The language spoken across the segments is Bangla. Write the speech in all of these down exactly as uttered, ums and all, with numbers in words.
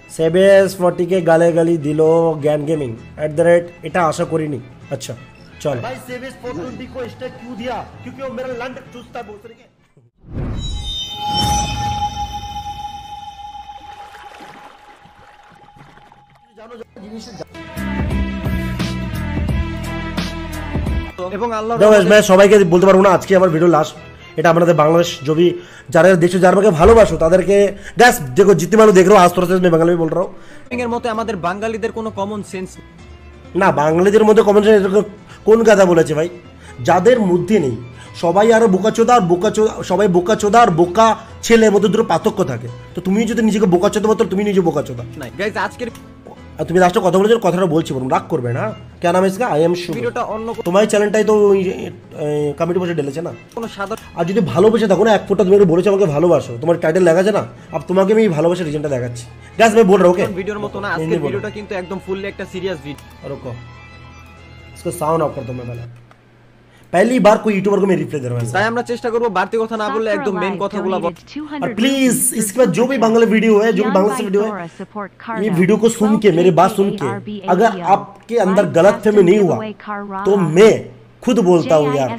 সেবেস ফর্টিকে গালে গালি দিল জ্ঞান গেমিং এট দ্য रेट এটা আশা করিনি। আচ্ছা চল भाई सेवेस फोर्टी को स्टेक क्यों दिया? क्योंकि वो मेरा लंड चूसता है बहुत तरीके। জানো জিনিস এবং আল্লাহ मैं সবাইকে বলতে পারবো না আজকে আমার ভিডিও লাস্ট। এটা আমাদের বাংলাদেশ जो भी যারা দেশে যারা আমাকে ভালোবাসো তাদেরকে গাইস দেখো जितने মানুষ দেখ रहे हो आज थोड़ा सा मैं বাংলা में बोल रहा हूं এর মতে আমাদের বাঙালিদের কোনো কমন সেন্স না। বাঙালিদের মধ্যে কমন সেন্স কোন কথা বলেছে ভাই? যাদের মধ্যে নেই সবাই আরো বোকাচোদা আর বোকাচোদা সবাই বোকাচোদা আর বোকা ছেলের মধ্যে দুটো পার্থক্য থাকে। তো তুমি যদি নিজেকে বোকাচোদা বলতো তুমি নিজে বোকাচোদা নাই। গাইস আজকের আর তুমি লাস্টে কথা বলেছো কথাটা বলছি বলুন রাগ করবে না। क्या नाम है इसका? I am Shubh. ভিডিওটা অন্য তোমার চ্যানেলটাই তো কমিটি বসে ঢেলেছে না। কোনো সাধারণ আর যদি ভালোবেসে থাকো না এক ফোঁটা তুমি বলেছো আমাকে ভালোবাসো তোমার টাইটেল লেখা আছে না अब তোমাকে আমি ভালোবাসার রিজনটা দেখাচ্ছি। গাইস मैं बोल रहा हूं ओके ভিডিওর মতো না আজকের ভিডিওটা কিন্তু একদম ফুললি একটা সিরিয়াস ভিডিও। रुको इसको साउंड ऑफ कर दो मैं पहले पहली बार कोई यूट्यूबर को मैं रिप्लाई दे रहा हूं। তাই আমরা চেষ্টা করব বাড়তি কথা না বললে একদম মেইন কথাগুলো বল। और प्लीज इसके बाद जो भी बांग्ला वीडियो है जो भी बांग्ला से वीडियो है ये वीडियो को सुन के मेरी बात सुन के अगर आपके अंदर गलतफहमी नहीं हुआ तो मैं खुद बोलता हूँ यार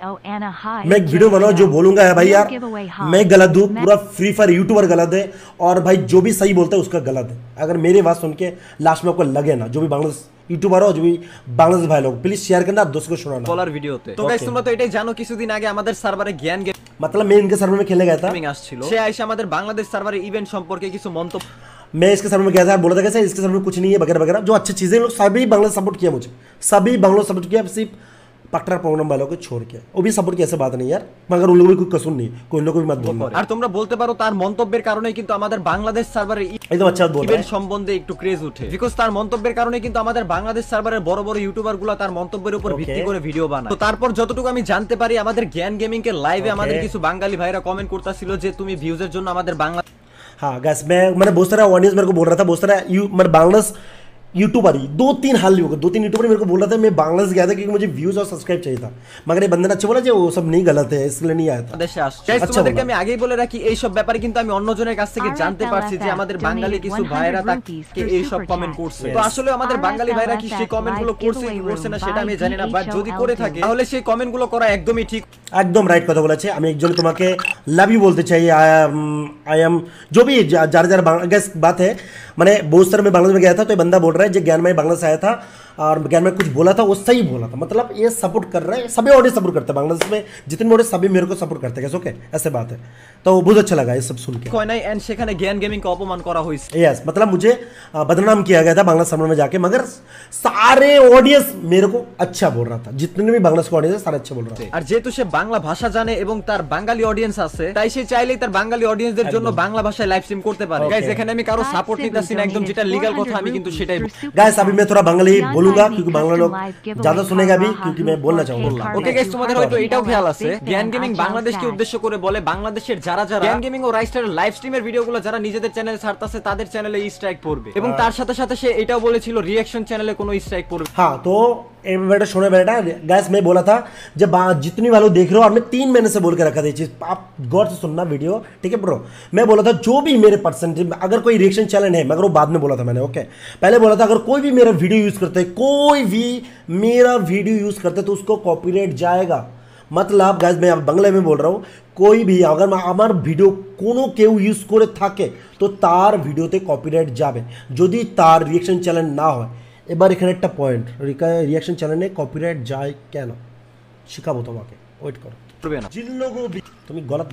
मैं एक वीडियो बनाऊं जो बोलूंगा है भाई यार मैं गलत हूँ पूरा फ्री फायर यूट्यूबर गलत है और भाई जो भी सही बोलता है उसका गलत है। अगर मेरी बात सुन के लास्ट में आपको लगे ना जो भी बांग्लादेश यूट्यूबर हो जो भी बांग्लादेश भाई लोग प्लीज शेयर करना दोस्तों को सुनाना বলার ভিডিওতে। তো গাইস তোমরা তো এটাই জানো কিছুদিন আগে আমাদের সার্ভারে জ্ঞান গেমিং मतलब मैं इनके सर्वर में खेलने गया था আসছিল। সে আইসা আমাদের বাংলাদেশ সার্ভারে ইভেন্ট সম্পর্কে কিছু মন্তব্য मैं इसके सर्वर में गया था बोला था कैसे इसके सर्वर में कुछ नहीं है वगैरह वगैरह जो अच्छी चीजें लोग सभी बांग्लादेश सपोर्ट किया मुझे सभी बांग्लादेश सपोर्ट किया सिर्फ पकड़ा प्रॉब्लम वालों को छोड़ के वो भी सपोर्ट की ऐसे बात नहीं यार मगर उन लोगों की कोई कसूर नहीं कोई लोगों को भी मत बोलो। আর তোমরা বলতে পারো তার মন্তব্যের কারণে কিন্তু আমাদের বাংলাদেশ সার্ভারে एकदम अच्छा बोल रहा ইভেন্ট সম্বন্ধে একটু ক্রেজ উঠে বিকজ তার মন্তব্যের কারণে কিন্তু আমাদের বাংলাদেশ সার্ভারের বড় বড় ইউটিউবারগুলো তার মন্তব্যের উপর ভিত্তি করে ভিডিও বানায়। তো তারপর যতটুকু আমি জানতে পারি আমাদের জ্ঞান গেমিং কে লাইভে আমাদের কিছু বাঙালি ভাইরা কমেন্ট করতেছিল যে তুমি ভিউজের জন্য আমাদের বাংলা हाँ गैस मैं मैंने बहुत सारा ऑडियंस मेरे को बोल रहा था बहुत सारा यू मेरे बांग्लादेश यूट्यूबर ही दो तीन हाल नहीं होगा दो तीन यूट्यूबर मेरे को बोल रहा था मैं बांग्लादेश गया था क्योंकि मुझे व्यूज और सब्सक्राइब चाहिए था मगर ये बंदे ने अच्छा बोला जो वो सब नहीं गलत है इसलिए नहीं आया था দেশে আসছে। গাইস তোমাদেরকে আমি আগেই বলে রাখি এই সব ব্যাপারে কিন্তু আমি অন্যজনের কাছ থেকে জানতে পারছি যে আমাদের বাঙালি কিছু ভাইরা তাকে এই সব কমেন্ট করছে। তো আসলে আমাদের বাঙালি ভাইরা কি সেই কমেন্টগুলো করছে কি করছে না সেটা আমি জানি না বাট যদি করে থাকে তাহলে সেই কমেন্টগুলো করা একদমই ঠিক एकदम राइट কথা বলেছে। আমি একজন তোমাকে লাভ ইউ বলতে চাই आई एम आई एम जो भी जार जार गैस बात है मैंने बहुत सारे मैं बांग्लादेश में गया था तो ये बंदा बोल रहा है जो ज्ञान में बांग्लादेश आया था और ज्ञान में कुछ बोला था वो सही बोला था मतलब ये सपोर्ट कर रहे हैं सभी ऑडियंस सपोर्ट करते हैं बांग्लादेश में जितने ऑडियंस सभी मेरे को सपोर्ट करते हैं ओके ऐसे बात है तो बहुत अच्छा लगा ये सब सुन के কয় নাই এন্ড সেখানে জ্ঞান গেমিং কে অপমান করা হয়েছে। यस मतलब मुझे बदनाम किया गया था बांग्लादेश सर्वर में जाके मगर सारे ऑडियंस मेरे को अच्छा बोल रहा था जितने भी बांग्लादेश के ऑडियंस सारे अच्छा बोल रहा था। আর যেহেতু সে বাংলা ভাষা জানে এবং তার বাঙালি অডিয়েন্স আছে তাই সে চাইলেই তার বাঙালি অডিয়েন্সদের জন্য বাংলা ভাষায় লাইভ স্ট্রিম করতে পারে। গাইস এখানে আমি কারো সাপোর্ট নিতেছি না একদম যেটা লিগ্যাল কথা আমি কিন্তু সেটাই गाइस अभी मैं थोड़ा बंगाली बोलूंगा क्योंकि बांग्ला लोग ज्यादा सुनेगा भी क्योंकि मैं बोलना चाहूंगा। ওকে গাইস তোমাদের হয়তো এটাও খেয়াল আছে জ্ঞান গেমিং বাংলাদেশকে উদ্দেশ্য করে বলে বাংলাদেশের যারা যারা জ্ঞান গেমিং ও রাইস্টার লাইভ স্ট্রিমের ভিডিওগুলো যারা নিজেদের চ্যানেলে ছাড়তাছে তাদের চ্যানেলে স্ট্রাইক পড়বে এবং তার সাথে সাথে সে এটাও বলেছিল রিঅ্যাকশন চ্যানেলে কোনো স্ট্রাইক পড়বে। हाँ तो बेटा सुनो बेटा गैस मैं बोला था जब जितनी वालों देख रहे हो और मैं तीन महीने से बोल के रखा था ये चीज आप गौर से सुनना वीडियो ठीक है ब्रो। मैं बोला था जो भी मेरे परसेंटेज अगर कोई रिएक्शन चैनल है मगर वो बाद में बोला था मैंने ओके पहले बोला था अगर कोई भी मेरा वीडियो यूज करते है कोई भी मेरा वीडियो यूज करते तो उसको कॉपीराइट जाएगा मतलब गाइस मैं बांग्ला में बोल रहा हूँ कोई भी अगर আমার ভিডিও কোনো কেউ ইউজ করে থাকে তো তার ভিডিওতে কপিরাইট যাবে যদি তার রিঅ্যাকশন চ্যানেল না হয়। এবার এখানে একটা পয়েন্ট রিঅ্যাকশন চ্যানেলে কপিরাইট যায় কেন শিখাবো তোমাকে ওয়েট করো जिन लोगों भी तुम गलत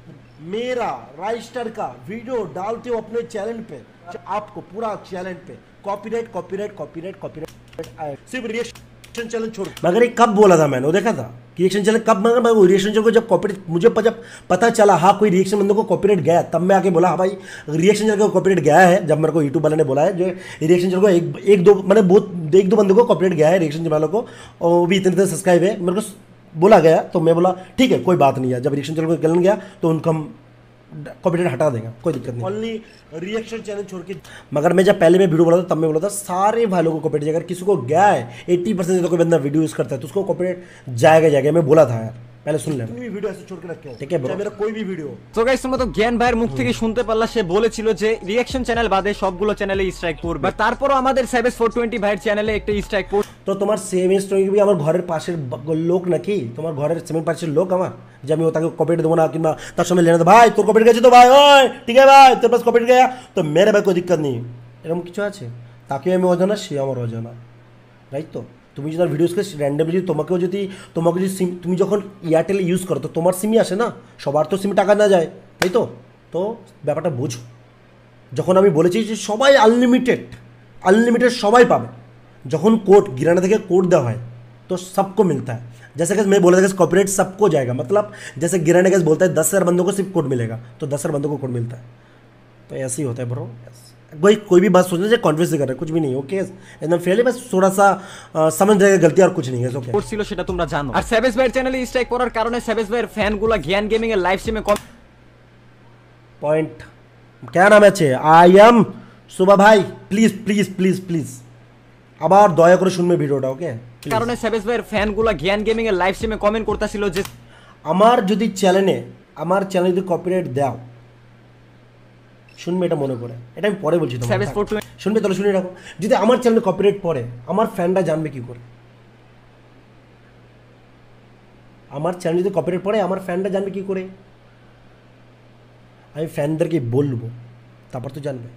मेरा राइस्टर का वीडियो डालते हो अपने चैनल पे आपको पूरा चैनल पे कॉपीराइट कॉपीराइट कॉपीराइट कॉपीराइट सिर्फ रिएक्शन चैनल छोड़ मगर ये कब बोला था मैंने वो देखा था रिएक्शन चैनल कब मगर मैं रिएक्शन चैनल को जब कॉपीराइट मुझे जब पता चला हाँ कोई रिएक्शन बंदों को कॉपीराइट गया तब मैं आके बोला हाँ भाई रिएक्शन चैनल को कॉपीराइट गया है जब मेरे को यूट्यूब वाले ने बोला है जो रिएक्शन चैनल को एक एक दो मैंने बहुत एक दो बंदों को कॉपीराइट गया है रिएक्शन चैनल वालों को और वो भी इतने इतने सब्सक्राइब है मेरे को बोला गया तो मैं बोला ठीक है कोई बात नहीं है जब रिएक्शन चैनल को गलन गया तो उनको हम कॉपीराइट हटा देगा कोई दिक्कत नहीं ओनली रिएक्शन चैनल छोड़ के मगर मैं जब पहले मैं वीडियो बोला था तब मैं बोला था सारे भाइयों को कॉपीराइट अगर किसी को गया है अस्सी परसेंट तो कोई बंदा वीडियो यूज करता है तो उसको कॉपीराइट जाएगा जाएगा मैं बोला था यार पहले सुन लेना। कोई भी वीडियो ऐसे छोड़ के रखे हो, ठीक है bro। चाहे मेरा कोई भी वीडियो। তো গাইস তোমরা তো জ্ঞান ভাইয়ের মুখ থেকে শুনতে পারলা, সে বলেছিল যে রিঅ্যাকশন চ্যানেল বাদে সবগুলো চ্যানেলে স্ট্রাইক পড়বে, বাট তারপরও আমাদের সেভেস ফোর টোয়েন্টি ভাইয়ের চ্যানেলে একটা স্ট্রাইক পড়বে। তো তোমার সেম স্টোরি কি আমার ঘরের পাশের ব- লোক নাকি? তোমার ঘরের সেম পাশের লোক আমার, যে আমি তাকে কপিরাইট দেবো না কিংবা তার সঙ্গে লেনা দেবো, ভাই তোর কপিরাইট গেছে তো ভাই, ওই ঠিক আছে ভাই তোর পাশ কপিরাইট গেয়া তো মেরে ভাই কোনো দিক্কত নেই, এরকম কিছু আছে? তাকে আমি অজানা, সে আমার অজানা, রাইট? তো তুমি যদি ভিডিওসকে র্যান্ডমলি যদি তোমাকেও যদি তোমাকে যদি সিম, তুমি যখন এয়ারটেল ইউজ করো তো তোমার সিমই আসে না, সবার তো সিমে টাকা না যায়, তাই তো? তো ব্যাপারটা বোঝো। যখন আমি বলেছি যে সবাই আনলিমিটেড আনলিমিটেড সবাই পাবে, যখন কোড गिराना থেকে কোড দেওয়া হয় तो सबको मिलता है। जैसे कि मैं बोला था कि कॉपीराइट सबको जाएगा, मतलब जैसे गिराने का बोलता है दस हज़ार बंदों को सिर्फ कोड मिलेगा, तो दस हज़ार बंदों को कोड मिलता है। तो ऐसे ही होता है ब्रो। कोई कोई भी बात सोचने से कॉन्फ्यूज कर रहा है, कुछ भी नहीं, ओके एकदम फेयरली, बस थोड़ा सा आ, समझ रहेगा गलती और कुछ नहीं है, ओके। পড়ছিল সেটা তোমরা জানো। আর সেভেস ভাইয়ের চ্যানেলে স্ট্রাইক পড়ার কারণে সেভেস ভাইয়ের ফ্যানগুলো জ্ঞান গেমিং এর লাইভ স্ট্রিমে पॉइंट क्या नाम আছে? आई एम सुबह भाई, प्लीज प्लीज प्लीज प्लीज আবার দয়া করে শুনবে ভিডিওটা, ওকে? কারণে সেভেস ভাইয়ের ফ্যানগুলো জ্ঞান গেমিং এর লাইভ স্ট্রিমে কমেন্ট করতেছিল যে আমার যদি চ্যানেলে আমার চ্যানেলে যদি কপিরাইট দাও, শুনবে এটা মনে করে, এটা আমি পরে বলছি তোমাকে, সেভেস ফোর টোয়েন্টি শুনবে তাহলে শুনে রাখো। যদি আমার চ্যানেলে কপিরাইট পড়ে, আমার ফ্যানরা জানবে কি করে? আমার চ্যানেলে যদি কপিরাইট পড়ে, আমার ফ্যানরা জানবে কি করে? আমি ফ্যানদেরকে বলবো, তারপর তো জানবে।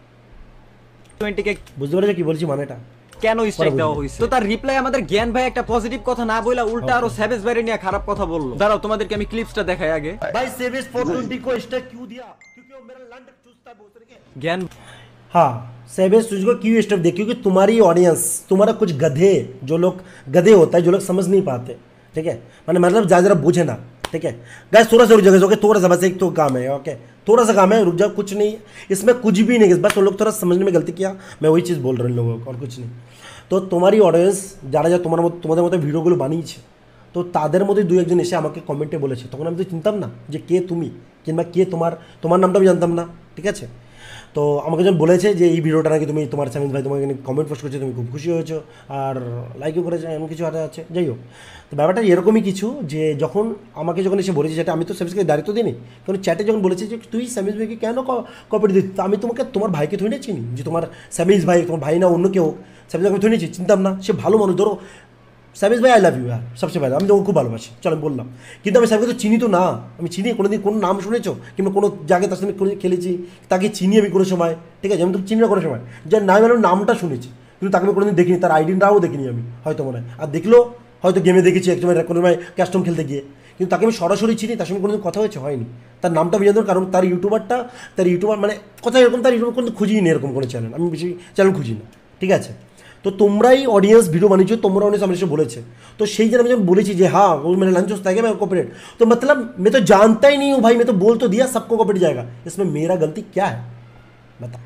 টোয়েন্টি কে বুঝতে পারছো কি বলছি মানেটা? কেন স্ট্রাইক পরে দেওয়া বুঝবে। হয়েছে? তো তার রিপ্লাই আমাদের জ্ঞান ভাই একটা পজিটিভ কথা না বইলা উল্টা আরো সেভেস ভাইয়ের নিয়ে খারাপ কথা বললো। দাঁড়াও তোমাদেরকে আমি ক্লিপসটা দেখাই আগে। भाई सेविस फोर ट्वेंटी को स्टेक क्यों दिया? क्योंकि वो मेरा लंड चूसता है भोसड़ी के। জ্ঞাन हाँ सेवेस तुझको क्यों स्टेप दे? क्योंकि तुम्हारी ऑडियंस, तुम्हारा कुछ गधे, जो लोग गधे होता है, जो लोग समझ नहीं पाते, ठीक है? मैंने मतलब ज़्यादा ज़रा बुझे ना, ठीक है गाइस? थोड़ा सा रुक जाओ, ओके? थोड़ा सा बस एक तो काम है, ओके? थोड़ा सा काम है, रुक जाओ, कुछ नहीं इसमें, कुछ भी नहीं, बस वो लोग थोड़ा समझने में गलती किया, मैं वही चीज़ बोल रहा हूँ लोगों को, और कुछ नहीं। তো তোমারই অডিয়েন্স যারা যা তোমার মতো তোমাদের মতো ভিডিওগুলো বানিয়েছে, তো তাদের মধ্যে দু একজন এসে আমাকে কমেন্টে বলেছে, তখন আমি তো চিনতাম না যে কে তুমি কিংবা কে তোমার, তোমার নামটা আমি জানতাম না, ঠিক আছে? তো আমাকে যখন বলেছে যে এই ভিডিওটা নাকি তুমি তোমার সামিদ ভাই তোমাকে কমেন্ট পোস্ট করছে, তুমি খুব খুশি হয়েছো আর লাইকও করেছো, এমন কিছু আরে আছে, যাই হোক। তো ব্যাপারটা এরকমই কিছু যে যখন আমাকে যখন এসে বলেছে, যেটা আমি তো সামিজকে দাঁড়িয়ে দিইনি, কারণ চ্যাটে যখন বলেছে যে তুই সামিজ ভাইকে কেন কপিরাইট দিচ্ছিস, তো আমি তোমাকে তোমার ভাইকে ধরে নিয়ে চিনি, যে তোমার সামিজ ভাই, তোমার ভাই না অন্য কেউ, সামিজ ভাইকে ধরে নিয়েছি, চিনতাম না, সে ভালো মানুষ, ধরো সামিজ ভাই আই লাভ ইউ হ্যাঁ সবচেয়ে ভালো, আমি তোমাকে খুব ভালোবাসি, চলো আমি বললাম, কিন্তু আমি সামিজকে তো চিনি তো না, আমি চিনি কোনোদিন কোনো নাম শুনেছো কিংবা কোনো জায়গায় তার সঙ্গে কোনো খেলেছি, তাকে চিনি আমি কোনো সময়, ঠিক আছে? আমি তো চিনি না কোনো সময়, যার নাম আমি নামটা শুনেছি, কিন্তু তাকে আমি কোনোদিন দেখিনি, তার আইডিটাও দেখিনি আমি, হয়তো মনে হয়, আর দেখলেও হয়তো গেমে দেখেছি এক সময়, কোনো সময় ক্যাস্টম খেলতে গিয়ে, কিন্তু তাকে আমি সরাসরি চিনি, তার সঙ্গে কোনোদিন কথা হয়েছে হয়নি, তার নামটা আমি জানতাম, কারণ তার ইউটিউবারটা, তার ইউটিউবার মানে কথা এরকম, তার ইউটিউব কোনো খুঁজিই নেই এরকম কোনো চ্যানেল, আমি বেশি চ্যানেল খুঁজি না, ঠিক আছে? तो তোমরাই অডিয়েন্স ভিডিও বানিয়েছো, তোমরা অডিয়েন্स আমাকে এসে বলেছে, तो সেই जब मैं बोली যে हाँ वो मैंने लंच होता है कि मैं कॉपीराइट, तो मतलब मैं तो जानता ही नहीं हूँ भाई, मैं तो बोल तो दिया सबको कॉपीराइट जाएगा, इसमें मेरा गलती क्या है बता?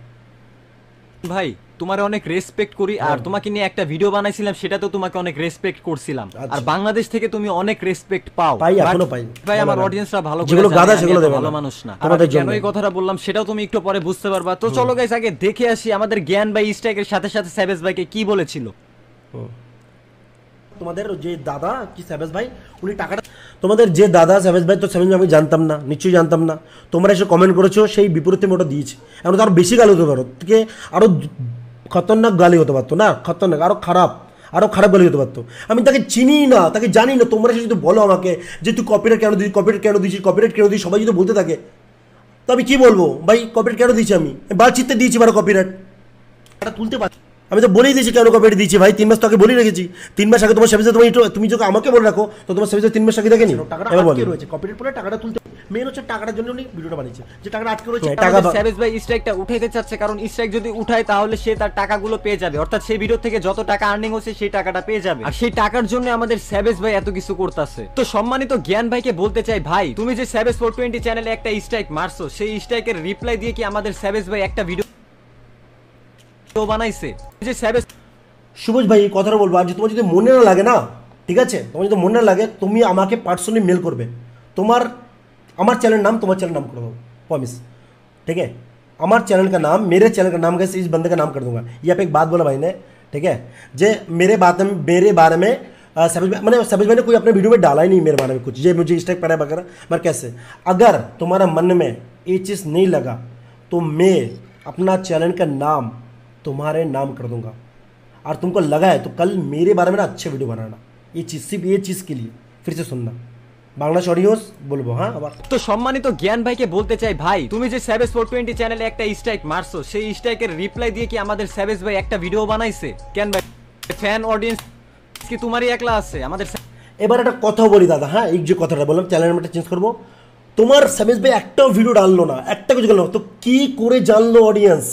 ভাই তোমারে অনেক রেসপেক্ট করি, আর তোমাকে নিয়ে একটা ভিডিও বানাইছিলাম, সেটা তো তোমাকে অনেক রেসপেক্ট করছিলাম, আর বাংলাদেশ থেকে তুমি অনেক রেসপেক্ট পাও, পাই, এখনো পাই ভাই। আমার অডিয়েন্সরা ভালো করে যেগুলো গাদা সেগুলো দেবে ভালো মানুষ না, তোমাদের কেন এই কথাটা বললাম সেটাও তুমি একটু পরে বুঝতে পারবা। তো চলো গাইস আগে দেখে আসি আমাদের জ্ঞান ভাই স্ট্রাইকের সাথে সাথে সেভেস ভাইকে কি বলেছিল। তোমাদের যে দাদা কি সেভেস ভাই উনি টাকাটা, তোমাদের যে দাদা সেভেস ভাই, তো সেভেস ভাই আমি জানতাম না, নিশ্চয়ই জানতাম না, তোমরা এসে কমেন্ট করেছো, সেই বিপরীতে আমি ওটা দিয়েছি, এখন তো আরও বেশি গালি হতে পারো, থেকে আরও খতরনাক গালি হতে পারতো না, খতরনাক আরও খারাপ, আরও খারাপ গালি হতে পারতো, আমি তাকে চিনি না, তাকে জানি না, তোমরা এসে যদি বলো আমাকে যে তুই কপিরাইট কেন দিস, কপিরাইট কেন দিয়েছিস, কপিরাইট কেন দিস, সবাই যদি বলতে থাকে, তো আমি কী বলবো ভাই, কপিরাইট কেন দিয়েছি, আমি বাতচিতে দিয়েছি বারো কপিরাইট, এটা তুলতে পারছি, আমি তো বলেই দিয়েছি কেন কপিরাইট দিয়েছি ভাই, তিন মাস তোকে বলেই রেখেছি, তিন মাস আগে তোমার সার্ভিসে তুমি তুমি যখন আমাকে বলে রাখো, তো তোমার সার্ভিসে তিন মাস আগে দেখেনি, টাকাটা আটকে রয়েছে, কপিরাইট পরে টাকাটা তুলতে, মেন হচ্ছে টাকাটার জন্য উনি ভিডিওটা বানিয়েছে, যে টাকাটা আটকে রয়েছে, টাকা সেভেস ভাই স্ট্রাইকটা উঠাইতে চাচ্ছে, কারণ স্ট্রাইক যদি উঠায় তাহলে সে তার টাকাগুলো পেয়ে যাবে, অর্থাৎ সেই ভিডিও থেকে যত টাকা আর্নিং হচ্ছে সেই টাকাটা পেয়ে যাবে, আর সেই টাকার জন্য আমাদের সেভেস ভাই এত কিছু করতেছে। তো সম্মানিত জ্ঞান ভাইকে বলতে চাই, ভাই তুমি যে সেভেস ফোর টোয়েন্টি চ্যানেলে একটা স্ট্রাইক মারছো, সেই স্ট্রাইকের রিপ্লাই দিয়ে কি আমাদের সেভেস ভাই একটা ভিডিও বানাইছে যে সেভেস সুবোজ ভাই এই কথাটা বলবো, আর যদি তোমার যদি মনে না লাগে না, ঠিক আছে, তোমার যদি মনে না লাগে, তুমি আমাকে পার্সোনালি মেল করবে, তোমার আমার चैनल नाम तुम्हारे चैनल नाम कर दो प्रॉमिस, ठीक है? हमारे चैनल का नाम, मेरे चैनल का नाम कैसे इस बंदे का नाम कर दूंगा, यहाँ पे एक बात बोला भाई ने, ठीक है? जे मेरे बात में मेरे बारे में सैबिज भाई मैंने सैबिज भाई ने कोई अपने वीडियो में डाला ही नहीं मेरे बारे में कुछ, ये मुझे स्ट्राइक पड़ा है वगैरह। मैं कैसे, अगर तुम्हारा मन में ये चीज़ नहीं लगा तो मैं अपना चैनल का नाम तुम्हारे नाम कर दूंगा, और तुमको लगा है तो कल मेरे बारे में ना अच्छे वीडियो बनाना। ये चीज़ सिर्फ ये चीज़ के लिए, फिर से सुनना বাংলাদেশ অডিয়েন্স বলবো। হ্যাঁ আবার তো সম্মানিত জ্ঞান ভাইকে বলতে চাই, ভাই তুমি যে স্যাভেজ ফোর টোয়েন্টি চ্যানেলে একটা স্ট্রাইক মারছো, সেই স্ট্রাইকের রিপ্লাই দিয়ে কি আমাদের স্যাভেজ ভাই একটা ভিডিও বানাইছে? কেন ভাই ফ্যান অডিয়েন্স কি তোমারই একলা আছে? আমাদের এবার একটা কথা বলি দাদা, হ্যাঁ এই যে কথাটা বললাম চ্যানেল নামটা চেঞ্জ করবো, তোমার সাবিজ ভাই একটাও ভিডিও ডাললো না, একটা কিছু করলো না, তো কি করে জানলো অডিয়েন্স?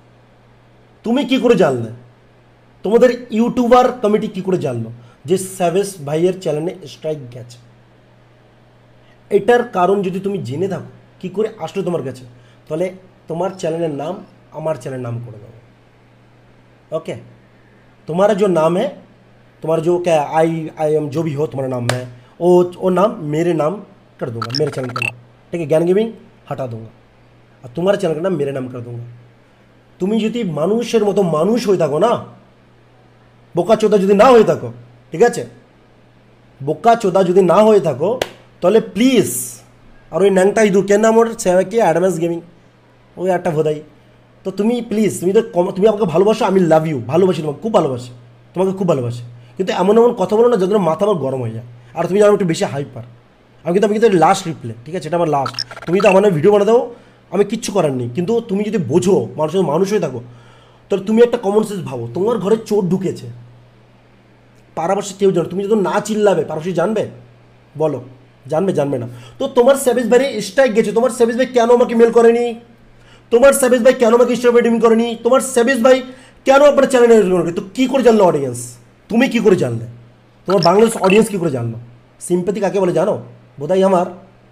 তুমি কি করে জানলে? তোমাদের ইউটিউবার কমিটি কি করে জানলো যে সাবিজ ভাইয়ের চ্যানেলে স্ট্রাইক গেছে? এটার কারণ যদি তুমি জেনে থাকো কি করে আসলো তোমার কাছে, তাহলে তোমার চ্যানেলের নাম আমার চ্যানেলের नाम করে দেবো। ओके, तुम्हारा जो नाम है, तुम्हारा जो क्या आई आई एम जो भी हो तुम्हारा नाम है, वो वो नाम मेरे नाम कर दूंगा, मेरे चैनल का नाम, ठीक है, ज्ञान गेमिंग हटा दूंगा और तुम्हारा चैनल का नाम मेरे नाम कर दूंगा। তুমি যদি মানুষের মতো মানুষ হয়ে থাকো না, বোকা চোদা যদি না হয়ে থাকো, ঠিক আছে, বোকা চোদা যদি না হয়ে থাকো তাহলে প্লিজ, আর ওই ন্যাংটা ইঁদুর কেন নাম ওর কি অ্যাডভান্স গেমিং, ওই একটা ভোদাই, তো তুমি প্লিজ, তুমি তো কম, তুমি আমাকে ভালোবাসো, আমি লাভ ইউ, ভালোবাসি তোমাকে, খুব ভালোবাসি তোমাকে, খুব ভালোবাসি, কিন্তু এমন এমন কথা বলো না যাদের মাথা আমার গরম হয়ে যায়। আর তুমি জানো একটু বেশি হাইপার, আমি কিন্তু আমি কিন্তু লাস্ট রিপ্লে, ঠিক আছে, এটা আমার লাস্ট, তুমি তো আমার ভিডিও বানা দাও, আমি কিচ্ছু করার নেই, কিন্তু তুমি যদি বোঝো মানুষের মানুষ হয়ে থাকো, তাহলে তুমি একটা কমন সেন্স ভাবো, তোমার ঘরে চোর ঢুকেছে, পাড়াপাশি কেউ জানো, তুমি যদি না চিল্লাবে পাড়াপাশি জানবে? বলো, জানবে? জানবে না। তো তোমার সাবিজ ভাই স্ট্রাইক গেছে, তোমার সাবিজ ভাই কেন আমাকে মেল করেনি? তোমার সাবিজ ভাই কেন আমাকে স্ট্রাইক ডিম করেনি? তোমার সাবিজ ভাই কেন আপনার চ্যানেলে করেনি? তো কী করে জানলো অডিয়েন্স? তুমি কি করে জানলে? তোমার বাংলাদেশ অডিয়েন্স কী করে জানলো? সিম্প্যাথি কাকে বলে জানো? বোধহয় আমার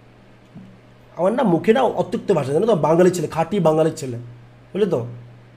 আমার না মুখে না অত্যুক্ত ভাষা, জানো তো, বাঙালির ছেলে, খাঁটি বাঙালির ছেলে, বুঝলে তো।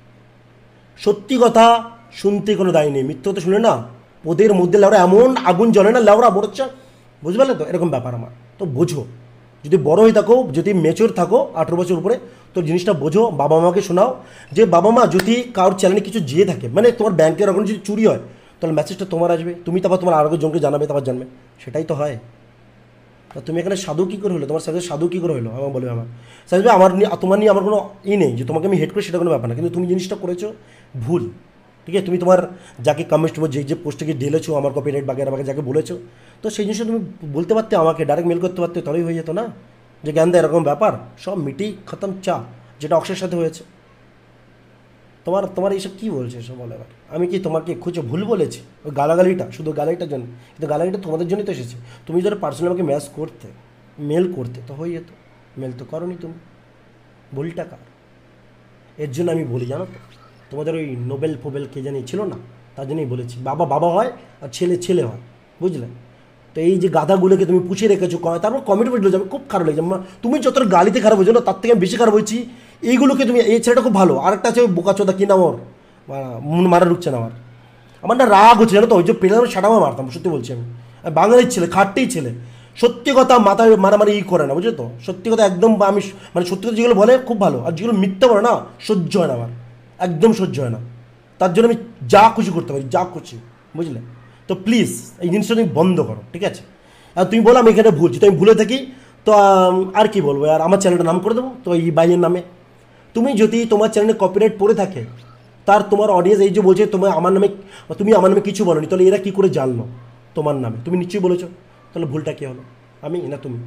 সত্যি কথা শুনতে কোনো দায় নেই, মিথ্যে কথা শুনে না ওদের মধ্যে লেওরা এমন আগুন জ্বলে না, লেওরা বড়চ্ছা, বুঝতে পারলে তো, এরকম ব্যাপার আমার। তো বোঝো, যদি বড় হয়ে থাকো, যদি মেচুর থাকো আঠেরো বছর উপরে, তো জিনিসটা বোঝো, বাবা মাকে শোনাও যে বাবা মা যদি কারোর চ্যানেলে কিছু যেয়ে থাকে, মানে তোমার ব্যাংকের অ্যাকাউন্ট যদি চুরি হয়, তাহলে মেসেজটা তোমার আসবে, তুমি তারপর তোমার আরও জনকে জানাবে, তারপর জানবে, সেটাই তো হয়। তা তুমি এখানে সাধু কী করে হলো? তোমার সাথে সাধু কী করে হলো আমার বলবে? আমার সাথে আমার নিয়ে, তোমার নিয়ে আমার কোনো ই নেই যে তোমাকে আমি হেড করি, সেটা কোনো ব্যাপার না, কিন্তু তুমি জিনিসটা করেছো ভুল, ঠিক আছে। তুমি তোমার যাকে কমেন্ট যে যে পোস্টকে ঢেলেছো, আমার কপিরাইট বাগেরা বাগে যাকে বলেছো, তো সেই জিনিসটা তুমি বলতে পারতে, আমাকে ডাইরেক্ট মেল করতে পারতে, তাহলেই হয়ে যেত না যে জ্ঞান দেয় এরকম ব্যাপার, সব মিটেই খতম চা, যেটা অক্ষয়ের সাথে হয়েছে। তোমার তোমার এইসব কী বলছে এসব বলে? এবার আমি কি তোমাকে খুঁজে ভুল বলেছি? ওই গালাগালিটা শুধু গালাগালিটার জন্য, কিন্তু গালাগালিটা তোমাদের জন্যই তো এসেছে। তুমি যদি পার্সোনালি আমাকে ম্যাচ করতে, মেল করতে, তো হয়ে যেত, মেল তো করোনি তুমি, ভুলটা কার? এর জন্য আমি বলি, জানো তো, তোমাদের ওই নোবেল ফোবেল কে জানি ছিল না, তার জন্যই বলেছি, বাবা বাবা হয় আর ছেলে ছেলে হয়, বুঝলে তো। এই যে গাধাগুলোকে তুমি পুষিয়ে রেখেছো, তারপর কমেন্ট বলে যাবে, খুব খারাপ লাগছে। তুমি যতটা গালিতে খারাপ হয়েছো না, তার থেকে আমি বেশি খারাপ হয়েছি এইগুলোকে। তুমি এই ছেলেটা খুব ভালো, আরেকটা আছে বোকা চোদা, কি নাম ওর, মারা ঢুকছে না আমার, আমার না রাগ হচ্ছে, জানো তো, ওই যে পেলাম সাটামা মারতাম, সত্যি বলছি আমি, বাঙালির ছেলে, খাটতেই ছেলে, সত্যি কথা মাথায় মারামারি ই করে না, বুঝলে তো, সত্যি কথা একদম, আমি মানে সত্যি কথা যেগুলো বলে খুব ভালো, আর যেগুলো মিথ্যা বলে না, সহ্য হয় না আমার, একদম সহ্য হয় না, তার জন্য আমি যা খুশি করতে পারি, যা খুশি, বুঝলে তো। প্লিজ এই জিনিসটা তুমি বন্ধ করো, ঠিক আছে। আর তুমি বলো আমি এখানে ভুলছি, তো আমি ভুলে থাকি, তো আর কি বলবো, আর আমার চ্যানেলটা নাম করে দেবো তো এই বাইয়ের নামে। তুমি যদি তোমার চ্যানেলে কপিরাইট পড়ে থাকে, তার তোমার অডিয়েন্স এই যে বলছে তোমার আমার নামে, তুমি আমার নামে কিছু বলোনি, তাহলে এরা কী করে জানলো তোমার নামে? তুমি নিশ্চয়ই বলেছো, তাহলে ভুলটা কী হলো? আমি না তুমি?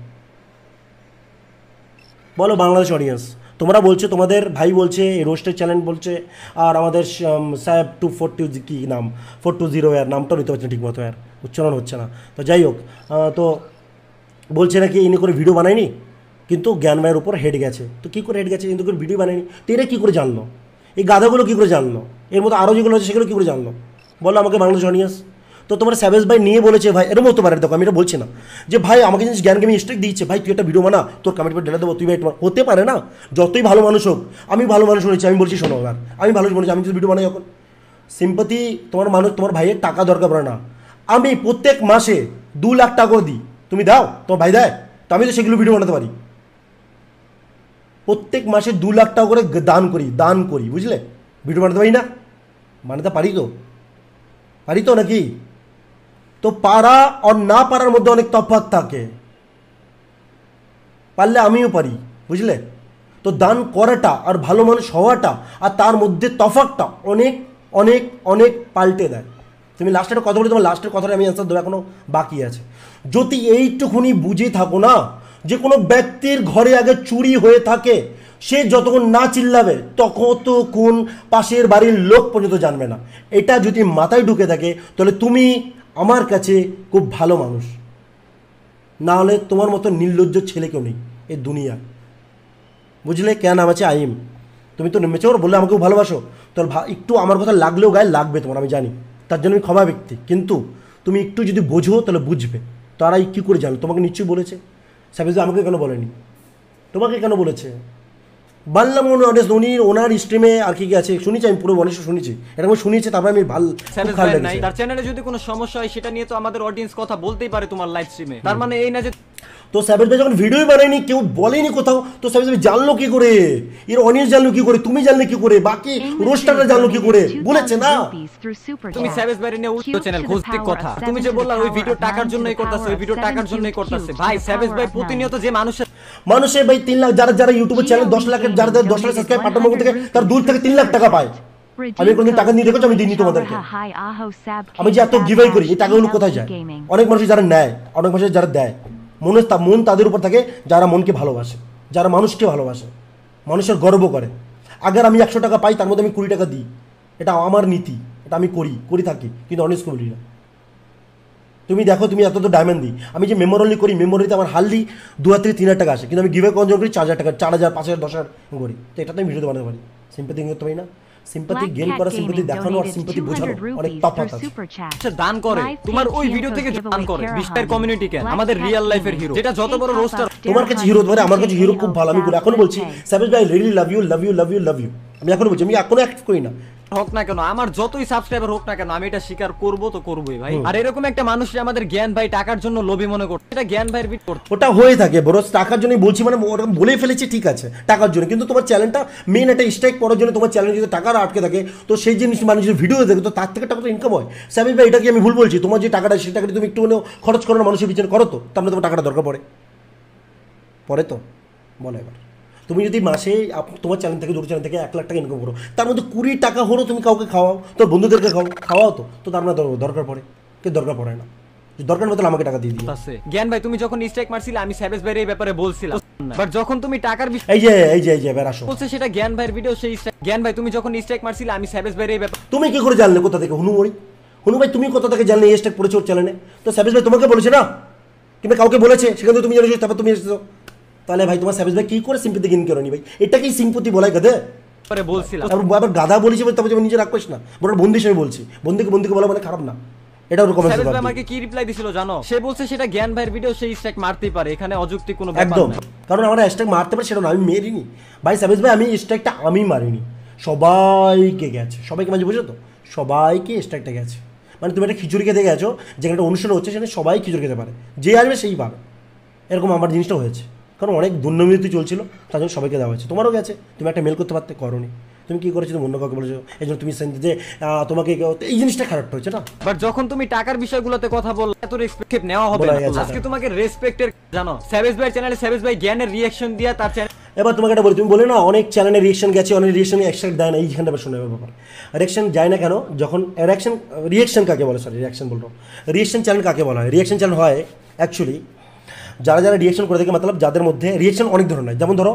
বলো বাংলাদেশ অডিয়েন্স, তোমরা বলছো, তোমাদের ভাই বলছে, রোস্টের চ্যানেল বলছে, আর আমাদের সাহেব টু ফোর টু কী নাম, ফোর টু জিরো এর নামটাও নিতে পারছে না ঠিক মতো, আর উচ্চারণ হচ্ছে না, তো যাই হোক, তো বলছে নাকি ইনি করে ভিডিও বানায়নি, কিন্তু জ্ঞান ভাইয়ের উপর হেড গেছে, তো কী করে হেড গেছে, কিন্তু করে ভিডিও বানায়নি, তো এরা কী করে জানলো? এই গাধাগুলো কী করে জানলো? এর মতো আরও যেগুলো আছে সেগুলো কী করে জানলো? বলো আমাকে বাংলাদেশ অডিয়েন্স। তো তোমার সাবেজ ভাই নিয়ে বলেছে, ভাই এরকম হতে পারে, দেখো আমি এটা বলছি না যে ভাই আমাকে জিনিস জ্ঞান গেমিং স্ট্রিক দিচ্ছে, ভাই তুই একটা ভিডিও বানা, তোর কমেন্ট করে ঢেলে দেবো, তুই ভাই তোমার হতে পারে না, যতই ভালো মানুষ হোক, আমি ভালো মানুষ হয়েছি, আমি বলছি শোনো, এবার আমি ভালো বলেছি, আমি যদি ভিডিও বানাই এখন সিম্পাতি, তোমার মানুষ, তোমার ভাইয়ের টাকা দরকার পড়ে না, আমি প্রত্যেক মাসে দু লাখ টাকা করে দিই, তুমি দাও, তোমার ভাই দেয়, তো আমি তো সেগুলো ভিডিও বানাতে পারি, প্রত্যেক মাসে দু লাখ টাকা করে দান করি, দান করি, বুঝলে, ভিডিও বানাতে পারি না? বানাতে পারি তো, পারি তো নাকি? তো পারা আর না পারার মধ্যে অনেক তফাৎ থাকে, পারলে আমিও পারি, বুঝলে? তো দান করাটা আর ভালো মানুষ হওয়াটা আর তার মধ্যে তফাৎটা অনেক অনেক অনেক পাল্টে দেয়। তুমি লাস্টের কথা বলে, তোমার লাস্টের কথাটা আমি অ্যান্সার দেবো, এখনো বাকি আছে। যদি এইটুকুনি বুঝে থাকো না যে কোনো ব্যক্তির ঘরে আগে চুরি হয়ে থাকে, সে যতক্ষণ না চিল্লাবে ততক্ষণ পাশের বাড়ির লোক পর্যন্ত জানবে না। এটা যদি মাথায় ঢুকে থাকে তাহলে তুমি আমার কাছে খুব ভালো মানুষ, না হলে তোমার মতো নির্লজ্জ ছেলে কেউ নেই এই দুনিয়ায়, বুঝলে? কেন নাম আছে আইম, তুমি তো নেমেছো বললে আমাকেও ভালোবাসো, তাহলে একটু আমার কথা লাগলেও গায়ে লাগবে তোমার, আমি জানি, তার জন্য আমি ক্ষমা ব্যক্তি। কিন্তু তুমি একটু যদি বোঝো তাহলে বুঝবে তারাই কী করে জানো। তোমাকে নিশ্চয়ই বলেছে, সাবিজ আমাকে কেন বলেনি, তোমাকে কেন বলেছে? বললাম উনি ওনার স্ট্রিমে আর কি আছে শুনেছি, আমি পুরো অনেক শুনেছি, এটা আমি শুনেছি, তারপরে আমি ভালো তার চ্যানেলে যদি কোনো সমস্যা হয় সেটা নিয়ে তো আমাদের অডিয়েন্স কথা বলতেই পারে তোমার লাইভ স্ট্রিমে, তার মানে এই না যে তো সাবিজ ভাই যখন ভিডিওই বানায়নি, কেউ বলেনি কোথাও, তো সাবিজ ভাই জানলো কি করে, এর অডিয়েন্স জানলো কি করে, তুমি জানলে কি করে, বাকি রোস্টাররা জানলো কি করে? বলেছে না তুমি সাবিজ ভাই নিয়ে উল্টো চ্যানেল খুঁজতে কথা, তুমি যে বললা ওই ভিডিও টাকার জন্যই করতেছে, ওই ভিডিও টাকার জন্যই করতেছে। ভাই সাবিজ ভাই প্রতিনিয়ত যে মানুষের মানুষের ভাই তিন লাখ যারা যারা ইউটিউবের চ্যানেল দশ লাখের যারা যারা দশ লাখ সাবস্ক্রাইব পাঠানোর মধ্যে থেকে তার দূর থেকে তিন লাখ টাকা পায়। আমি কোনদিন টাকা নিয়ে রেখেছি? আমি দিইনি তোমাদেরকে। আমি যে এত গিভআই করি, এই টাকাগুলো কোথায় যায়? অনেক মানুষ যারা নেয়, অনেক মানুষ যারা দেয়, মনে মন তাদের উপর থাকে যারা মনকে ভালোবাসে, যারা মানুষকে ভালোবাসে, মানুষের গর্ব করে। আগে আমি একশো টাকা পাই, তার মধ্যে আমি কুড়ি টাকা দিই, এটা আমার নীতি, এটা আমি করি করি থাকি, কিন্তু অনেস্ট বলি না। তুমি দেখো, তুমি এত তো ডায়মন্ড দিই, আমি যে মেমোরালি করি, মেমোরিতে আমার হার্ডলি দু হাজার থেকে তিন হাজার টাকা আসে, কিন্তু আমি গিভে কনজন করি চার হাজার টাকা, চার হাজার পাঁচ হাজার দশ হাজার করি। তো এটা তো আমি ভিডিওতে বানাতে পারি, সিম্পাথি করতে পারি না? সিম্পাথি গেম করা, সিম্পাথি দেখানো আর সিম্পাথি বোঝানো অনেক তফাৎ আছে। দান করে তোমার ওই ভিডিও থেকে দান করে বিস্তার কমিউনিটি কেন আমাদের রিয়েল লাইফের হিরো, যেটা যত বড় রোস্টার তোমার কাছে হিরো ধরে, আমার কাছে হিরো খুব ভালো। আমি এখন বলছি সাবিজ ভাই really love you love you love you love you, আমি এখন বলছি, আমি এখনো অ্যাক্ট করি না হোক না কেন, আমার যতই সাবস্ক্রাইবার হোক না কেন, আমি এটা স্বীকার করবো তো করবোই ভাই। আর এরকম একটা মানুষ আমাদের জ্ঞান ভাই টাকার জন্য লোভী মনে করছে, এটা জ্ঞান ভাইয়ের বিট করতে ওটা হয়ে থাকে বড় টাকার জন্যই বলছি, মানে ওটা বলেই ফেলেছি, ঠিক আছে টাকার জন্য, কিন্তু তোমার চ্যানেলটা মেইন একটা স্ট্রাইক পড়ার জন্য তোমার চ্যানেল যদি টাকাটা আটকে থাকে, তো সেই জিনিস মানুষ যদি ভিডিও দেখে তো তার থেকে টাকা তো ইনকাম হয়। সাবিজ ভাই এটা কি আমি ভুল বলছি? তোমার যে টাকাটা সেই টাকাটা তুমি একটু হলেও খরচ করো না, মানুষের পিছনে করো, তো তার মানে তোমার টাকাটা দরকার পড়ে পড়ে তো বলো এবার। তুমি যদি মাসে তোমার চ্যানেল থেকে দুটো চ্যানেল থেকে এক লাখ টাকা ইনকাম করো, তার মধ্যে কুড়ি টাকা হলো তুমি কাউকে খাওয়াও, তোর বন্ধুদেরকে খাও খাওয়াও, তো তো তার মানে দরকার পড়ে, কে দরকার পড়ে না, দরকার মতো আমাকে টাকা দিয়ে দিই। জ্ঞান ভাই তুমি যখন স্ট্রাইক মারছিলে আমি সাবিজ ভাইয়ের এই ব্যাপারে বলছিলাম, বাট যখন তুমি টাকার বিষয় এই যে এই যে এই যে এবার আসো বলছে সেটা জ্ঞান ভাইয়ের ভিডিও, সেই জ্ঞান ভাই তুমি যখন স্ট্রাইক মারছিলে আমি সাবিজ ভাইয়ের এই ব্যাপারে, তুমি কি করে জানলে কোথা থেকে? হুনু মরি হুনু ভাই তুমি কোথা থেকে জানলে এই স্ট্রাইক পড়েছে ওর চ্যানেলে? তো সাবিজ ভাই তোমাকে বলেছে না, কিংবা কাউকে বলেছে, সেখানে তুমি জানিস, তারপর তুমি এসেছো, তাহলে ভাই তোমার সাবিজ ভাই কি করে সিম্পথি গেইন করনি ভাই? এটা কি সিম্পথি বলাই গাদে পরে বলছিলাম, আবার গাদা বলেছি তবে তুমি নিজে রাগ করিস না, বড় বন্ধু হিসেবে বলছি, বন্ধুকে বন্ধুকে বলা মানে খারাপ না। এটা ওর কমেন্ট সাবিজ ভাই আমাকে কি রিপ্লাই দিছিল জানো? সে বলছে সেটা জ্ঞান ভাইয়ের ভিডিও, সেই স্ট্রাইক মারতেই পারে, এখানে অযৌক্তিক কোনো ব্যাপার একদম, না। কারণ আমরা স্ট্রাইক মারতে পারি সেটা না, আমি মেরিনি ভাই। সাবিজ ভাই আমি স্ট্রাইকটা আমি মারিনি, সবাইকে গেছে, সবাইকে মাঝে বুঝো তো, সবাইকে স্ট্রাইকটা গেছে। মানে তুমি একটা খিচুড়ি খেতে গেছো, যেখানে একটা অনুষ্ঠান হচ্ছে সেখানে সবাই খিচুড়ি খেতে পারে, যে আসবে সেই পাবে, এরকম আমার জিনিসটা হয়েছে। কারণ অনেক দুর্নীতি চলছিল, তার জন্য সবাইকে দেওয়া হয়েছে। তোমারও গেছে, তুমি একটা মেল করতে পারতে, করোনি। তুমি কি করেছো? তুমি অন্য কাউকে বলেছো, এই জন্য তুমি যে তোমাকে এই জিনিসটা খারাপ হয়েছে না। বাট যখন তুমি টাকার বিষয়গুলোতে কথা বললে এত রেসপেক্ট নেওয়া হবে না। আজকে তোমাকে রেসপেক্টের জানো সাবিজ ভাই চ্যানেলে সাবিজ ভাই জ্ঞানের রিঅ্যাকশন দিয়া তার চ্যানেল, এবার তোমাকে এটা বলি, তুমি বলে না অনেক চ্যানেলে রিঅ্যাকশন গেছে, অনেক রিঅ্যাকশন একসাথে দেয় না, এইখানটা শুনে ব্যাপার। রিঅ্যাকশন যায় না কেন? যখন রিঅ্যাকশন রিঅ্যাকশন কাকে বলে? সরি রিঅ্যাকশন বলবো, রিঅ্যাকশন চ্যানেল কাকে বলা হয়? রিঅ্যাকশন চ্যানেল হয় অ্যাকচুয়ালি যারা যারা রিঅ্যাকশন করে থাকে, मतलब যাদের মধ্যে রিঅ্যাকশন অনেক ধরনের, যেমন ধরো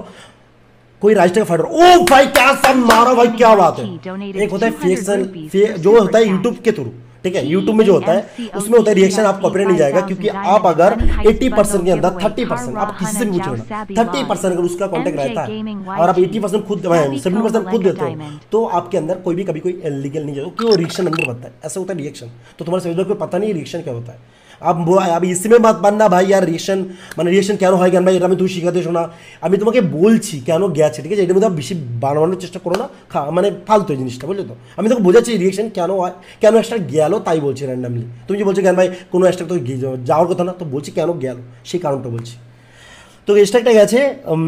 कोई राष्ट्र का फाइटर, ओ भाई क्या सब मारो भाई, क्या बात है। एक होता है रिएक्शन जो होता है यूट्यूब के थ्रू, ठीक है, यूट्यूब में जो होता है उसमें होता है रिएक्शन, आप कॉपीराइट नहीं जाएगा, क्योंकि आप अगर अस्सी परसेंट के अंदर तीस परसेंट आप किसी से भी पूछो ना, तीस परसेंट अगर उसका कांटेक्ट रहता है और आप अस्सी परसेंट खुद सत्तर परसेंट खुद देते हो, तो आपके अंदर कोई भी कभी कोई इलीगल नहीं जाएगा, क्योंकि वो रिएक्शन अंदर बनता है, ऐसा होता है रिएक्शन। तो तुम्हारे समझ में कोई पता नहीं रिएक्शन क्या होता है। अब अब इसमें बात बनना भाई यार রিয়েকশন মানে রিয়েকশন কেন হয়, জ্ঞান ভাই এটা আমি তুই শিখাতে শোনা, আমি তোমাকে বলছি কেন গেছে, ঠিক আছে, এটার মধ্যে বেশি বানানোর চেষ্টা করো না, মানে ফালতু জিনিসটা, বুঝলে তো। আমি তোকে বোঝাচ্ছি রিয়েকশন কেন হয়, কেন একটা গেল তাই বলছি র্যান্ডামলি। তুমি যে বলছো জ্ঞান ভাই কোনো একটা তো যাওয়ার কথা না, তো বলছি কেন গেল সেই কারণটা বলছি। তো স্ট্রাইকটা গেছে,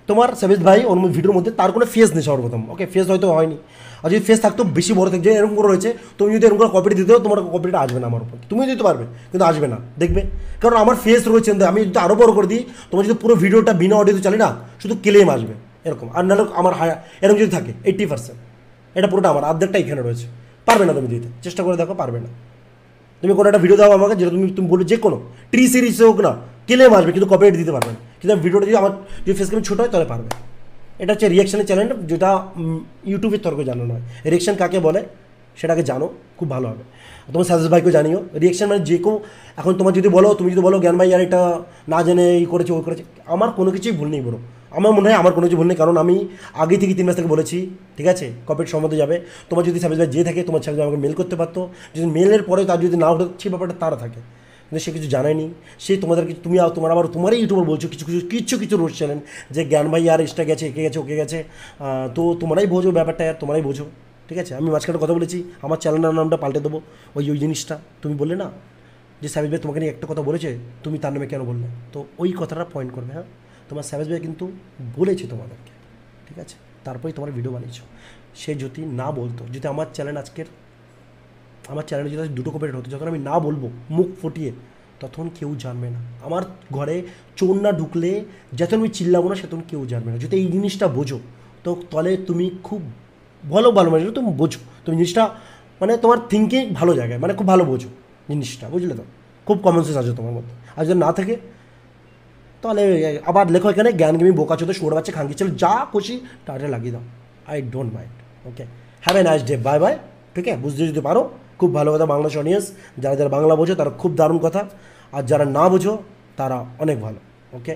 তোমার সাবিত ভাই ওর ভিডিওর মধ্যে তার কোনো ফেস নেই সর্বপ্রথম, ওকে ফেস হয়তো হয়নি, আর যদি ফেস থাকতো বেশি বড় থাকছে এরকম করে রয়েছে, তুমি যদি এরকম করে কপিটা দিতে তোমার কপিটা আসবে না আমার উপর, তুমি দিতে পারবে কিন্তু আসবে না, দেখবে কারণ আমার ফেস রয়েছে, আমি যদি আরও বড় করে দিই তোমার যদি পুরো ভিডিওটা বিনা অডিওতে চালি না শুধু ক্লেম আসবে এরকম, আর নাহলে আমার এরকম যদি থাকে এইট্টি পার্সেন্ট এটা পুরোটা আমার অর্ধেকটা এখানে রয়েছে, পারবে না তুমি দিতে, চেষ্টা করে দেখো পারবে না। তুমি কোনো একটা ভিডিও দাও আমাকে যেটা তুমি তুমি বলবে যে কোনো ট্রি সিরিজ হোক না ক্লেম আসবে কিন্তু কপিরাইট দিতে পারবে না, কিন্তু ভিডিওটা যদি আমার যদি ফেস ক্রিম ছোটো হয় তাহলে পারবে। এটা হচ্ছে রিয়াকশানের চ্যানেল, যেটা ইউটিউবের তর্ক জানানো হয়, রিয়াকশান কাকে বলে সেটাকে জানো খুব ভালো হবে। তোমার সাজেস ভাইকেও জানিও রিয়াকশান মানে যে কেউ, এখন তোমার যদি বলো তুমি যদি বলো জ্ঞান ভাই আর এটা না জেনে এই করেছে ওই করেছে, আমার কোনো কিছুই ভুল নেই বলো, আমার মনে হয় আমার কোনো কিছু ভুল নেই, কারণ আমি আগে থেকে তিন মাস থেকে বলেছি ঠিক আছে কপিরাইট সম্বন্ধে যাবে, তোমার যদি সাজেস ভাই যে থাকে তোমার সাজেস আমাকে মেল করতে পারতো, যদি মেলের পরে তার যদি না ওঠে সেই ব্যাপারটা তারা থাকে, কিন্তু সে কিছু জানায়নি, সে তোমাদেরকে তুমি তোমার আবার তোমারই ইউটিউবার বলছো কিছু কিছু কিছু কিছু রোজ চ্যানেল যে জ্ঞান ভাই আর এক্সট্রা গেছে একে গেছে ওকে গেছে, তো তোমরাই বোঝো ব্যাপারটা আর তোমরাই বোঝো ঠিক আছে। আমি মাঝখানে কথা বলেছি আমার চ্যানেলের নামটা পাল্টে দেবো, ওই ওই জিনিসটা তুমি বললে না যে সাবিত ভাই তোমাকে নিয়ে একটা কথা বলেছে তুমি তার নামে কেন বললে, তো ওই কথাটা পয়েন্ট করবে। হ্যাঁ তোমার সাবিত ভাই কিন্তু বলেছে তোমাদেরকে ঠিক আছে, তারপরেই তোমার ভিডিও বানিয়েছো, সে যদি না বলতো, যদি আমার চ্যানেল আজকের আমার চ্যানেলে যদি দুটো কপিরাইট হতো, যখন আমি না বলবো মুখ ফুটিয়ে তখন কেউ জানবে না, আমার ঘরে চোর না ঢুকলে যখন আমি চিল্লাবো না সেতখন কেউ জানবে না, যদি এই জিনিসটা বোঝো তো তাহলে তুমি খুব ভালো ভালো মানে তুমি বোঝো, তুমি জিনিসটা মানে তোমার থিঙ্কিং ভালো জায়গায় মানে খুব ভালো বোঝো জিনিসটা, বুঝলে তো খুব কমন সেন্স আছে তোমার মধ্যে, আর যদি না থাকে তাহলে আবার লেখো এখানে জ্ঞান গেমি বোকা চোদে শুয়োর বাচ্চা খাঙ্কি ছিল যা খুশি টাটা লাগিয়ে দাও, I don't mind. Okay have a nice day, bye bye. ঠিক আছে বুঝতে যদি পারো খুব ভালো কথা, বাংলাদেশ অডিয়েন্স যারা যারা বাংলা বোঝো তারা খুব দারুণ কথা, আর যারা না বোঝো তারা অনেক ভালো। ওকে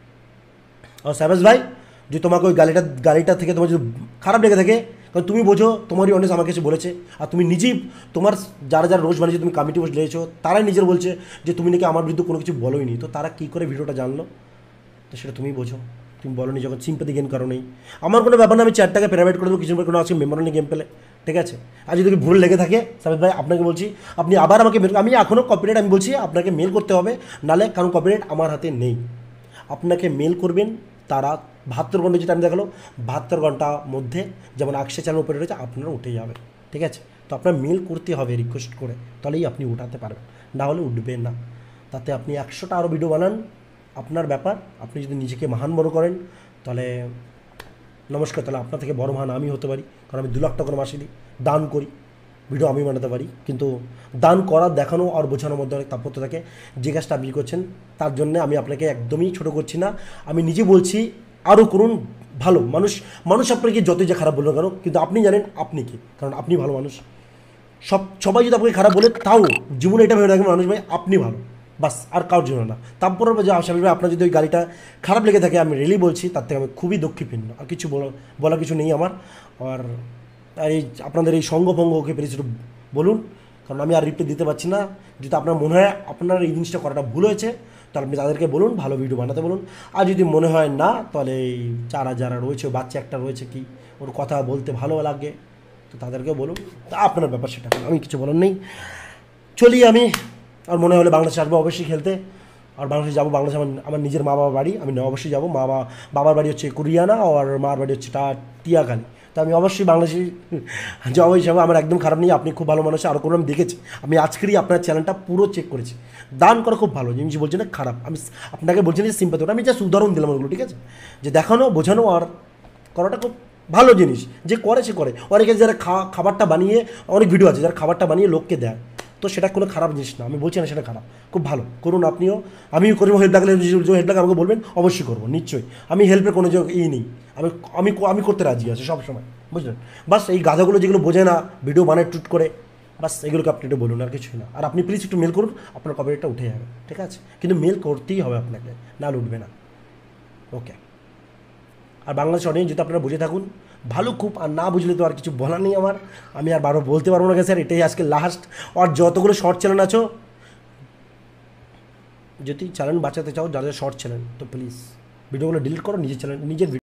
আর সাবেজ ভাই যদি তোমাকে ওই গালিটা গালিটা থেকে তোমার যদি খারাপ লেগে থাকে, কারণ তুমি বোঝো তোমারই অনেক আমাকে এসে বলেছে, আর তুমি নিজেই তোমার যারা যারা রোজ বানিয়েছো তুমি কমিটি পোস্ট লেগেছো তারাই নিজের বলছে যে তুমি নাকি আমার বিরুদ্ধে কোনো কিছু বলোইনি, তো তারা কী করে ভিডিওটা জানলো তো সেটা তুমি বোঝো, তুমি বলোনি যখন সিম্পাতি গেন করো নেই, আমার কোনো ব্যাপার না, আমি চারটাকে প্রাইভেট করে দেবো কিছু কোনো আজকে মেমোরালি গেম পেলে ঠিক আছে। আর যদি ভুল লেগে থাকে সাবিত ভাই আপনাকে বলছি আপনি আবার আমাকে মেল, আমি এখনও কপিরাইট আমি বলছি আপনাকে মেল করতে হবে, নালে কারণ কপিরাইট আমার হাতে নেই, আপনাকে মেল করবেন তারা বাহাত্তর ঘন্টা যেটা আমি দেখালো বাহাত্তর ঘন্টার মধ্যে যেমন একশো চ্যানেল উপরে রয়েছে আপনারা উঠে যাবে ঠিক আছে, তো আপনার মেল করতে হবে রিকোয়েস্ট করে তাহলেই আপনি উঠাতে পারবেন, না হলে উঠবেন না, তাতে আপনি একশোটা আরও ভিডিও বানান আপনার ব্যাপার, আপনি যদি নিজেকে মহান বড় করেন তাহলে নমস্কার, তাহলে আপনার থেকে বড় মহান আমি হতে পারি, কারণ আমি দু লাখ টাকার মাসে দিই দান করি, ভিডিও আমি বানাতে পারি, কিন্তু দান করা দেখানো আর বোঝানোর মধ্যে অনেক তাৎপর্য থাকে, যে কাজটা আপনি করছেন তার জন্য আমি আপনাকে একদমই ছোটো করছি না, আমি নিজে বলছি আরও করুন ভালো মানুষ, মানুষ আপনাকে যতই যে খারাপ বলবেন কেন কিন্তু আপনি জানেন আপনি কি, কারণ আপনি ভালো মানুষ, সব সবাই যদি আপনাকে খারাপ বলে তাও জীবনে এটা ভেবে রাখবেন মানুষ ভাই আপনি ভালো, বাস আর কারোর জন্য না। তারপরে যে আশাবি ভাই আপনার যদি ওই গাড়িটা খারাপ লেগে থাকে আমি রিয়েলি বলছি তার থেকে আমি খুবই দুঃখিত, আর কিছু বলা বলা কিছু নেই আমার, আর আর এই আপনাদের এই সঙ্গভঙ্গ ওকে প্লিজ একটু বলুন, কারণ আমি আর রিপ্লাই দিতে পারছি না, যদি আপনার মনে হয় আপনার এই জিনিসটা করাটা ভুল হয়েছে তাহলে আপনি তাদেরকে বলুন ভালো ভিডিও বানাতে বলুন, আর যদি মনে হয় না তাহলে এই যারা যারা রয়েছে বাচ্চা একটা রয়েছে কি ওর কথা বলতে ভালো লাগে তো তাদেরকেও বলুন, তা আপনার ব্যাপার সেটা, আমি কিছু বলার নেই। চলি আমি, আর মনে হলে বাংলাদেশে আসবো অবশ্যই খেলতে, আর বাংলাদেশে যাবো, বাংলাদেশে আমার আমার নিজের মা বাবার বাড়ি, আমি অবশ্যই যাবো, মা বাবা বাবার বাড়ি হচ্ছে কুরিয়ানা আর মার বাড়ি হচ্ছে টা টিয়াখালী, তো আমি অবশ্যই বাংলাদেশি যাবো হিসাবে আমার একদম খারাপ নেই, আপনি খুব ভালো মানুষ, আরও কোনো আমি দেখেছি, আমি আজকেরই আপনার চ্যানেলটা পুরো চেক করেছি, দান করা খুব ভালো জিনিস বলছি না খারাপ, আমি আপনাকে বলছি না যে সিম্পাথি, আমি জাস্ট উদাহরণ দিলাম ওগুলো ঠিক আছে, যে দেখানো বোঝানো আর করাটা খুব ভালো জিনিস, যে করে সে করে, অনেকে যারা খাবারটা বানিয়ে অনেক ভিডিও আছে যারা খাবারটা বানিয়ে লোককে দেয়, তো সেটা কোনো খারাপ জিনিস না, আমি বলছি না সেটা খারাপ, খুব ভালো করুন আপনিও, আমিও করবো, হেল্প লাগলে হেল্প লাগে আমাকে বলবেন অবশ্যই করবো নিশ্চয়ই, আমি হেল্পের কোনো ই নেই, আমি আমি আমি করতে রাজি আছি সবসময় বুঝলেন, বাস এই গাধাগুলো যেগুলো বোঝে না ভিডিও বানায় টুট করে বাস এগুলোকে আপনি একটু বলুন আর কিছুই না, আর আপনি প্লিজ একটু মেল করুন আপনার কপিরাইটটা উঠে যাবে ঠিক আছে, কিন্তু মেল করতেই হবে আপনাকে, না উঠবে না। ওকে আর বাংলাদেশ অডিয়েন্স যদি আপনারা বুঝে থাকুন ভালো খুব, আর না বুঝলে তো আর কিছু বলার নেই আমার, আমি আর বারবার বলতে পারবো না স্যার, এটাই আজকে লাস্ট, আর যতগুলো শর্ট চ্যানেল আছো যদি চ্যানেল বাঁচাতে চাও যারা শর্ট চ্যানেল তো প্লিজ ভিডিওগুলো ডিলিট করো, নিজের চ্যানেল নিজের